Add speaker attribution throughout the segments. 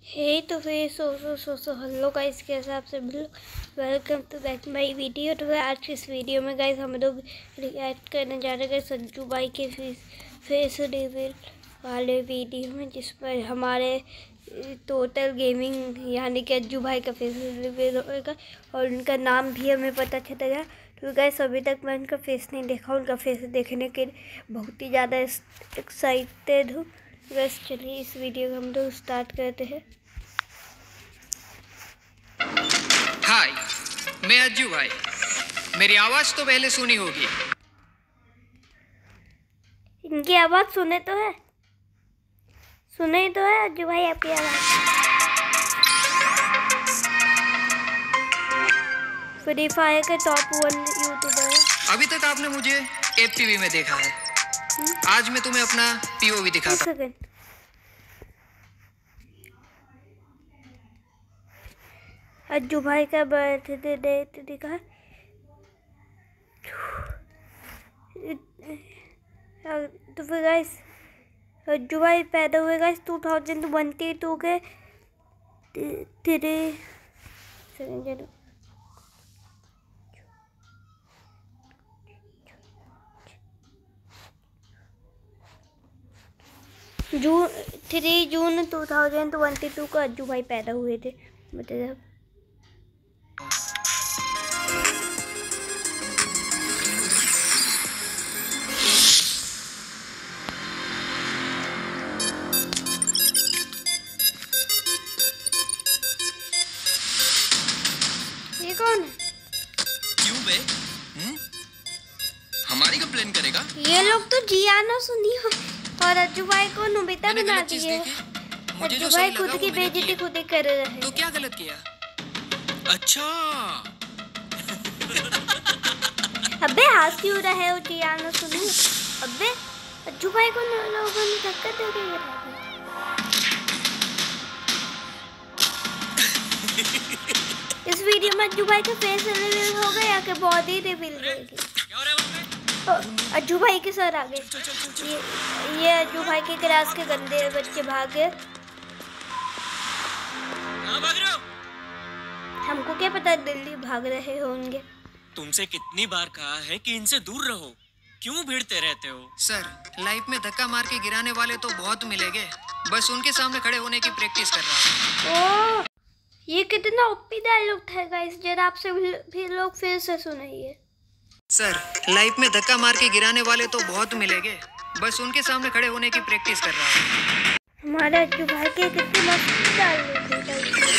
Speaker 1: हे तो फिर so hello guys, कैसे आप सब लोग। Welcome to back my video. तो आज की इस वीडियो में गाइस हम लोग रिएक्ट करने जा रहे हैं संजू भाई के फेस रिवील वाले वीडियो में, जिस पर हमारे टोटल गेमिंग यानी कि अज्जू भाई का फेस रिवील होगा और उनका नाम भी हमें पता चलेगा। तो गाइस अभी तक मैं उनका फेस नहीं देखा, उनका फेस देखने के बहुत ही ज़्यादा एक्साइटेड हूँ। बस चलिए इस वीडियो को हम लोग स्टार्ट करते हैं।
Speaker 2: हाय, मैं अज्जू भाई। मेरी आवाज़ तो पहले सुनी होगी।
Speaker 1: इनकी आवाज़ सुने तो है अज्जू भाई आपकी आवाज़। फ्री फायर के टॉप 1 यूट्यूबर है।
Speaker 2: अभी तक आपने मुझे एफटीवी में देखा है। आज मैं तुम्हें अपना पीओवी दिखाता हूँ।
Speaker 1: अज्जू भाई का बर्थडे डेट दिखा। तो फिर गाइस अज्जू भाई पैदा हुए गाइस 2022 के 3 जून 2022 को अज्जू भाई पैदा हुए थे। बताइए ये कौन है?
Speaker 2: क्यों बे? हमारी कंप्लेन करेगा?
Speaker 1: ये लोग तो जियानो सुनियो और अज्जू भाई को नोबिता बना दिए। अज्जू भाई खुद की बेइज्जती खुद ही कर रहे हैं।
Speaker 2: तो क्या गलत किया? अच्छा।
Speaker 1: अबे हाथ क्यों रहा है वो जियानो सुनी? अबे अज्जू भाई को लोगों ने धक्का दे दिया। इस वीडियो में अज्जू भाई का फेस रिवील होगा या कि बॉडी रिवील होगी? अज्जू भाई के सर आ गए। ये अज्जू भाई के क्लास के गंदे बच्चे भाग गए। हमको क्या पता दिल्ली भाग रहे होंगे।
Speaker 3: तुमसे कितनी बार कहा है कि इनसे दूर रहो, क्यों भिड़ते रहते हो?
Speaker 2: सर, लाइफ में धक्का मार के गिराने वाले तो बहुत मिलेंगे, बस उनके सामने खड़े होने की प्रैक्टिस कर रहा हूँ।
Speaker 1: ये कितना ओपी डायलॉग था गाइस, जरा आपसे भी लोग फिर से सुनाइए।
Speaker 2: सर, लाइफ में धक्का मार के गिराने वाले तो बहुत मिलेंगे, बस उनके सामने खड़े होने की प्रैक्टिस कर रहा हूँ।
Speaker 1: हमारा अज्जू भाई के कितने मस्त डायलॉग थे।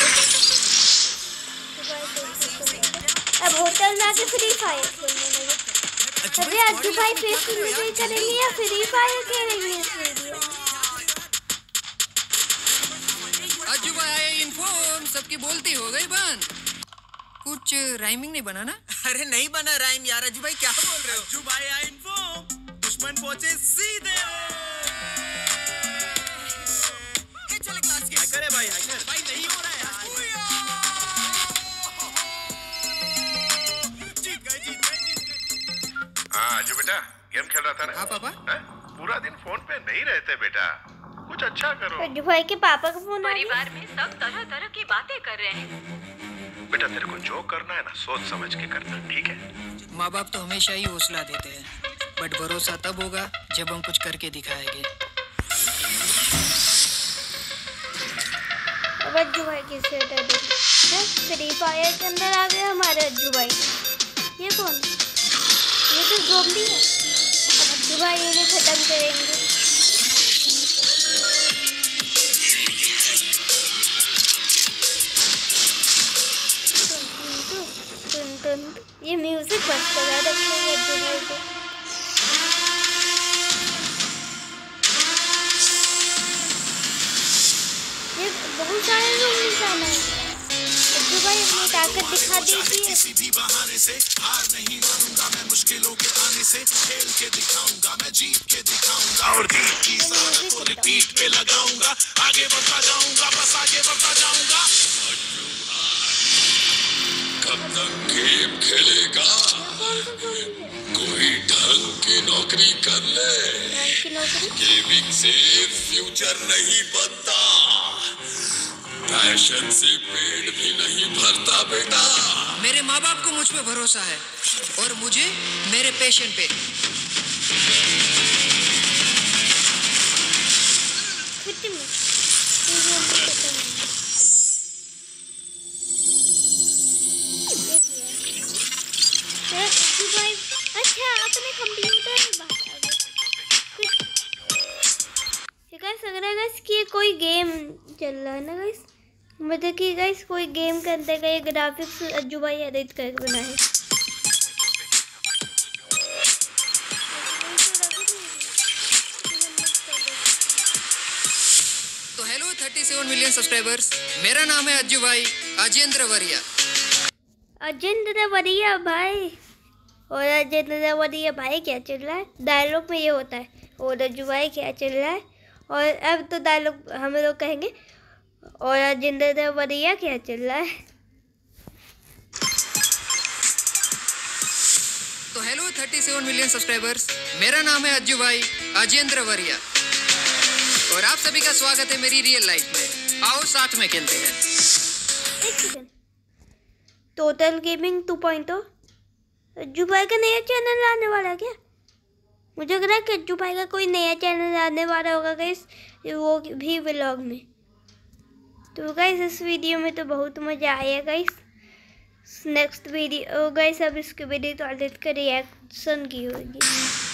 Speaker 1: अब होटल में आके फ्री फायर खेलने लगे। अरे अज्जू भाई फेस रिवील करेंगे या फ्री फायर खेलेंगे इस वीडियो?
Speaker 2: अज्जू भाई आए इन्फॉर्म, सबकी बोलती हो गई बंद। कुछ राइमिंग नहीं बना ना?
Speaker 3: अरे नहीं बना राइम यार। अज्जू भाई क्या बोल रहे हो? अज्जू भाई आए इन्फॉर्म, दुश्मन पहुंचे सीधे। चले क्लास के हैकर है भाई, हैकर भाई नहीं हो रहा है।
Speaker 4: हाँ अज्जू बेटा, गेम खेल रहा था ना?
Speaker 2: हाँ पापा।
Speaker 4: पूरा दिन फोन पे नहीं रहते बेटा, कुछ अच्छा करो।
Speaker 1: अज्जू भाई के पापा का फोन आ गया।
Speaker 5: परिवार में सब तरह तरह की बातें कर रहे हैं।
Speaker 4: बेटा तेरे को जो करना है ना सोच समझ के करना, ठीक है?
Speaker 2: माँ बाप तो हमेशा ही हौसला देते हैं, बट भरोसा तब होगा जब हम कुछ करके दिखाएंगे।
Speaker 1: अब अज्जू भाई की स्वेटर देखिए। फ्री फायर के अंदर आ गए हमारे अज्जू भाई। ये कौन है? ये तो ज़ॉम्बी है। अब अज्जू भाई इन्हें खत्म करेंगे। ये म्यूजिक बंद करा रखेंगे अज्जू भाई को। ये बहुत सारे लोग निशाना है। अज्जू भाई अपनी ताकत दिखा दीजिए।
Speaker 6: किसी भी बहाने से हार नहीं मानूंगा मैं, मुश्किलों के आने से खेल के दिखाऊंगा मैं, जीत के दिखाऊंगा और जीत की सहारत को रिपीट पे लगाऊंगा। आगे बढ़ता जाऊंगा, बस आगे बढ़ता जाऊंगा। कब तक गेम खेलेगा? कोई ढंग की नौकरी कर ले। गेमिंग से फ्यूचर नहीं बनता, पैशन से पेट भी नहीं भरता बेटा।
Speaker 2: मेरे माँ बाप को मुझ पे भरोसा है और मुझे मेरे पैशन पे।
Speaker 1: अच्छा अपने कंप्यूटर में बात आ गई। गाइस अगर गाइस कि कोई गेम चल रहा है ना गाइस, मतलब कि गाइस कोई गेम के अंदर का ये ग्राफिक्स अज्जू भाई एडिट करके बनाए।
Speaker 2: तो हेलो 37 मिलियन सब्सक्राइबर्स, मेरा नाम है अज्जू भाई अजेंद्र वरिया।
Speaker 1: अजेंद्र वरिया भाई, और अजेंद्र वरिया भाई क्या चल रहा है? डायलॉग में ये होता है और अज्जू भाई क्या चल रहा है, और अब तो डायलॉग हम लोग कहेंगे और अजेंद्र वरिया क्या चल रहा है।
Speaker 2: तो हेलो 37 मिलियन सब्सक्राइबर्स, मेरा नाम है अज्जू भाई अजेंद्र वरिया और आप सभी का स्वागत है मेरी रियल लाइफ में। आओ साथ में खेलते हैं।
Speaker 1: एक सेकंड, टोटल गेमिंग 2.0 अज्जू भाई का नया चैनल आने वाला है क्या? मुझे लग रहा है कि अज्जू भाई का कोई नया चैनल आने वाला होगा गाइस, वो भी व्लॉग में। तो गाइस इस वीडियो में तो बहुत मज़ा आया गाइस। नेक्स्ट वीडियो गाइस अब इसके वीडियो तो एडिट कर रिएक्शन की होगी।